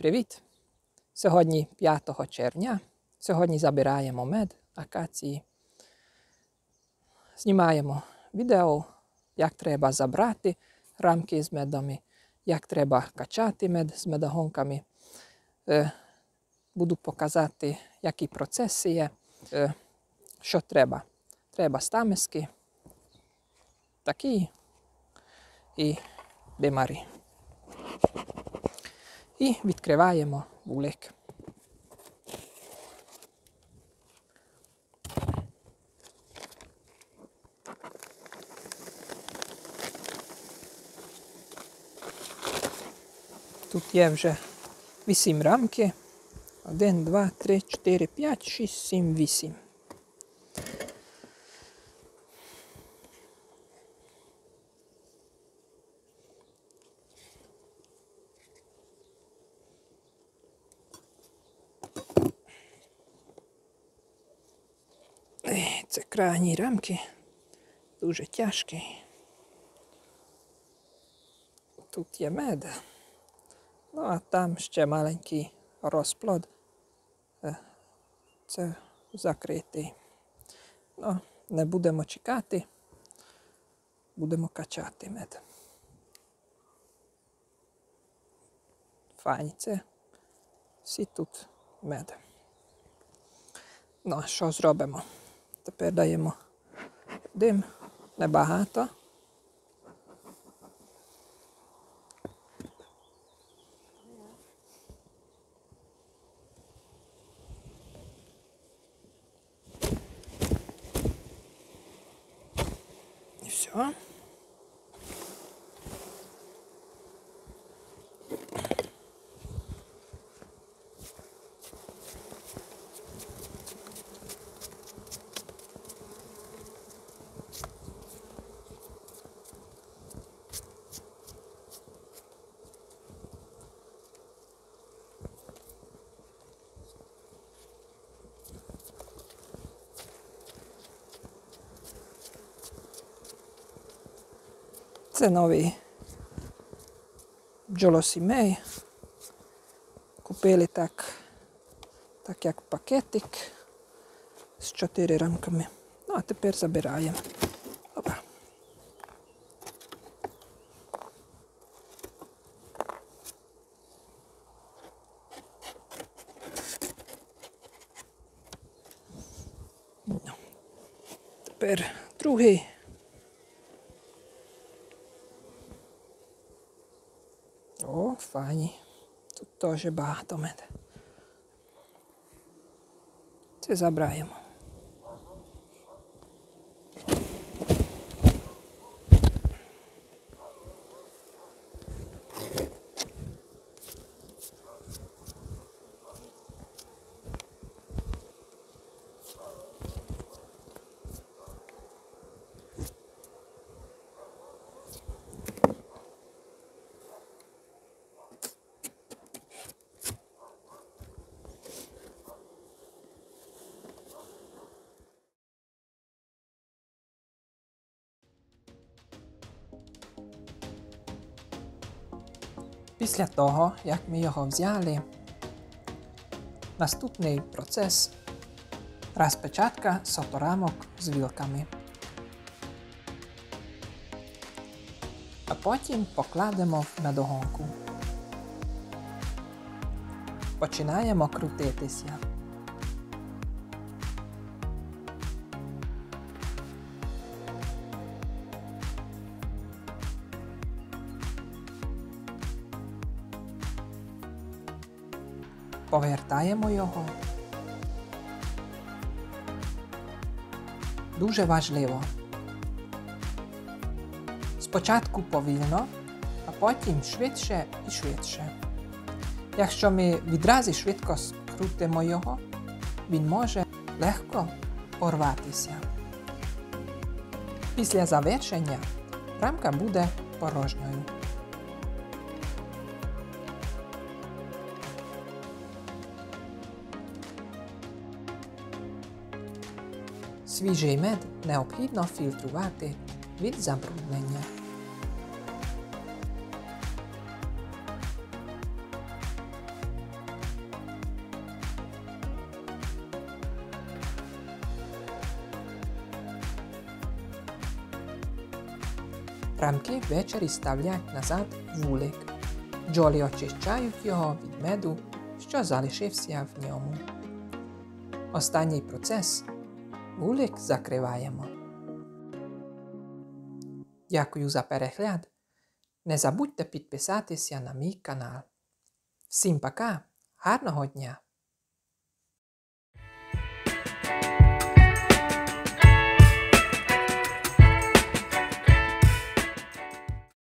Привіт! Сьогодні 5 червня. Сьогодні забираємо мед акації. Знімаємо відео, як треба забрати рамки з медами, як треба качати мед з медогонками. Буду показати, які процеси є, що треба. Треба стамески, такі і бемари. І відкриваємо вулик. Тут є вже 8 рамки. 1, 2, 3, 4, 5, 6, 7, 8. Це крайні рамки, дуже тяжкі. Тут є мед, ну а там ще маленький розплод. Це закритий. Ну, не будемо чекати, будемо качати мед. Файні, це всі тут мед. Ну, а що зробимо? Тепер даємо дим, небагато. І все. Це новий бджолосімей. Купили так як пакетик з 4 рамками. Ну, а тепер забираємо. Опа. Ну. Тепер другий. О, файні. Тут теж багато меду. Це забираємо. Після того, як ми його взяли, наступний процес – розпечатка соторамок з вилками. А потім покладемо в медогонку. Починаємо крутитися. Повертаємо його. Дуже важливо. Спочатку повільно, а потім швидше і швидше. Якщо ми відразу швидко скрутимо його, він може легко порватися. Після завершення рамка буде порожньою. Свіжий мед необхідно фільтрувати від забруднення. Рамки ввечері ставлять назад вулик. Бджоли очищають його від меду, що залишився в ньому. Останній процес – вулик закриваємо. Дякую за перегляд. Не забудьте підписатися на мій канал. Всім пока, гарного дня!